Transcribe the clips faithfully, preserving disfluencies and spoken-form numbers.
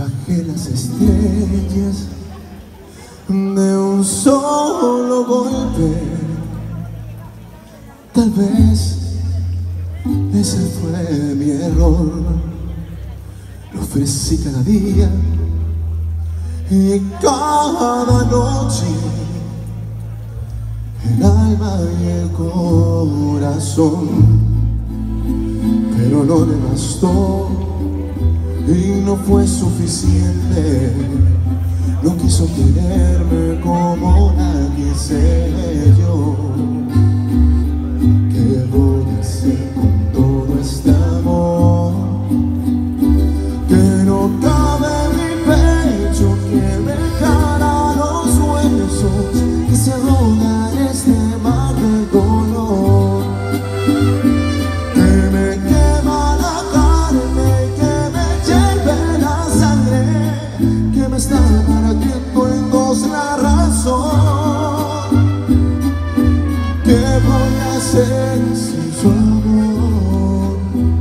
bajé las estrellas de un solo golpe. Tal vez ese fue mi error. Lo ofrecí cada día y cada noche, el alma y el corazón, pero no le bastó y no fue suficiente. No quiso quererme como la quise yo. ¿Qué voy a hacer con todo este amor que no cabe en mi pecho, que me cala los huesos, que se ahoga en este mar de dolor, que me quema la carne, que me hierve la sangre, que me está partiendo en dos la razón? ¿Qué voy a hacer sin su amor?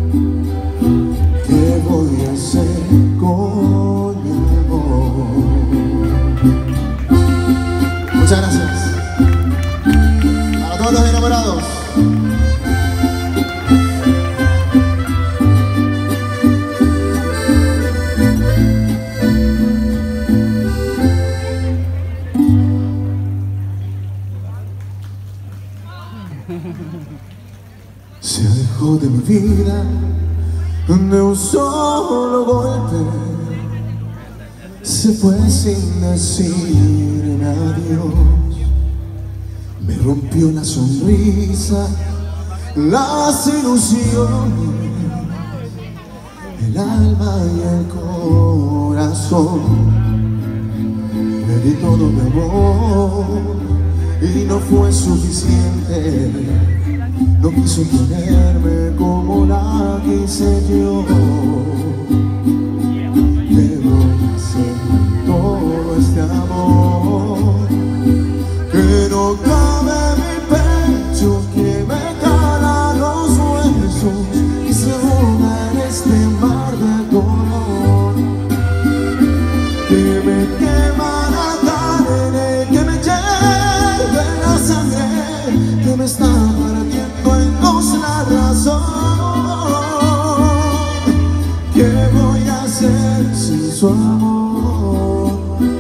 ¿Qué voy a hacer con mi amor? Muchas gracias. Para todos los enamorados. Se alejó de mi vida de un solo golpe, se fue sin decirme adiós. Me rompió la sonrisa, las ilusiones, el alma y el corazón. Me di todo mi amor y no fue suficiente. No quiso quererme como la quise yo. ¿Qué voy a hacer con todo este amor que no cabe en mi pecho, que me cala los huesos y se ahoga en este mar de dolor, que me quema la carne, que me hierve la sangre, que me está partiendo en dos la razón? ¿Qué voy a hacer sin su amor?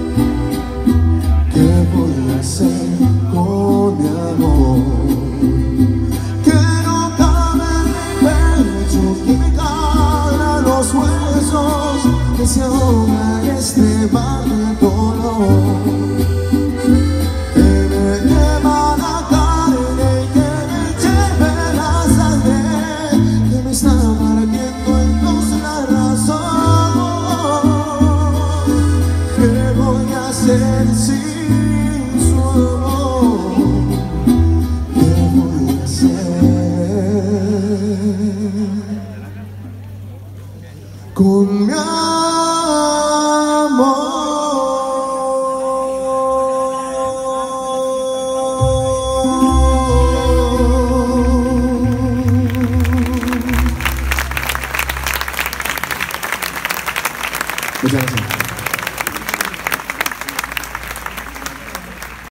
¿Qué voy a hacer con mi amor? Que no cabe en mi pecho, que me cala los huesos, que se ahoga en este mar de dolor, que me quema la carne, que me hierve la sangre, que me está partiendo en dos la razón. ¿Qué voy a hacer sin su amor? ¿Qué voy a hacer con mi amor? Muchas gracias.